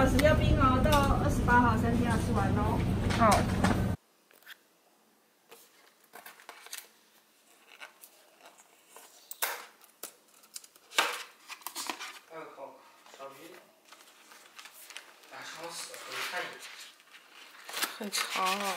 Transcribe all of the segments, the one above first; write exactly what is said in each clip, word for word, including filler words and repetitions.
时要冰哦，到二十八号三天要吃完哦。 好。 还有烤烧鱼，大超市可以看一眼。 很长啊，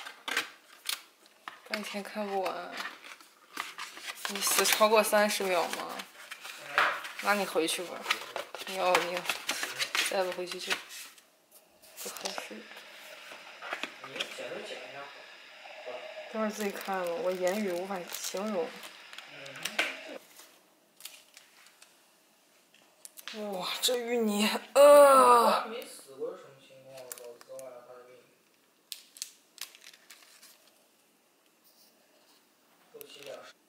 半天看不完。你死超过三十秒吗？那你回去吧。你要你要再不回去就不合适。 你讲都讲一下。 等会儿自己看吧，我言语无法形容。哇，这芋泥，呃。 我没试过什么情况，我早知道了他的命。后期两。